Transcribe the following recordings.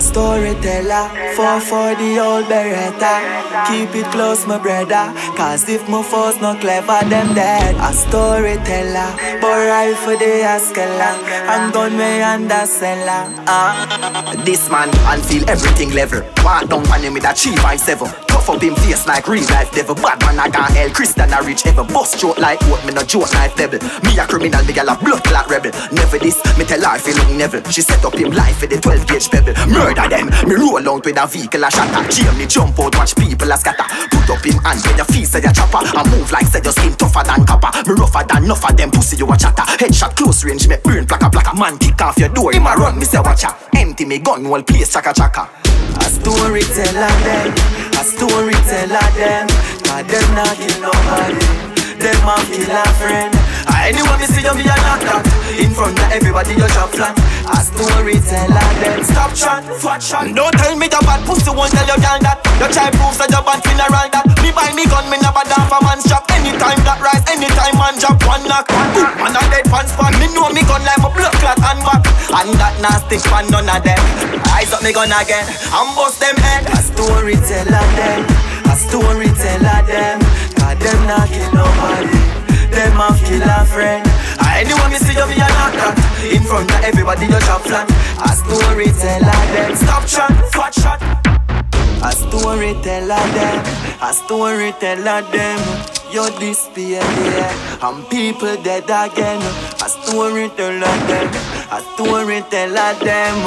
Storyteller, fall for the old beretta. Keep it close, my brother, cause if my foes not clever, them dead. A storyteller, but rifle the askella, and gun me under cellar. This man, and feel everything level. Walk down on him with a 357. Tough up him face like real life devil. Bad man I got hell, Christian I reach ever. Bust joke like what me no joke knife devil. Me a criminal, me gal a blood clot rebel. Never this, me tell her feel look never. She set up him life with the 12 gauge pebble. Murder them, me roll out with a vehicle a shatter. Jamie jump out, watch people a scatter. Put up him hand when your feet say a chopper. I move like say your skin tougher than copper. Me rougher than enough of them pussy you a chatter. Headshot close range, me burn plaka plaka. Man kick off your door, him a run, me say watcha. Empty me gun, whole place chaka chaka. A storyteller them, a storyteller them. Cause them not kill nobody, them have kill a friend. Anyone me see you me a knock that. In front of everybody you drop flat. A storyteller them. Stop chat, fat shot. Don't tell me your bad pussy, won't tell you girl that. You try prove that your bad funeral that. Me buy me gun, me never down for man's shop. Anytime that rise, anytime man drop one knock. Man a dead fan spot. Me know me gun like my blood clot and back. And that nasty fan none of them. Eyes up me gun again, and bust them head. A storyteller them, a storyteller them. Cause them not kill nobody, them have kill a friend. Anyone me see you me a knock that. In front of everybody you drop flat. A storyteller them. Stop chat, fat shot. A storyteller them, a storyteller them. You disappear there, and people dead again. A storyteller them, a storyteller them.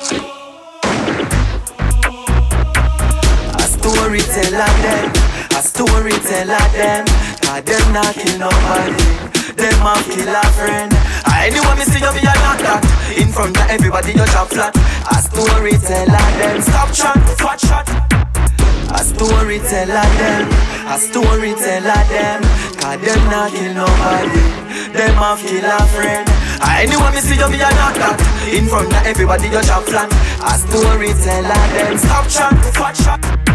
A storyteller them, a storyteller them. Cause them not kill nobody, them have kill a friend. Anyone me see you be a knock that. In front of everybody you drop flat. A storyteller them. Stop chat, fat shot. A storyteller them, a storyteller them. Cause them not kill nobody, them have kill a friend. Anyone me see you be a knock that. In front of everybody you drop flat. A storyteller them. Stop chat, fat shot.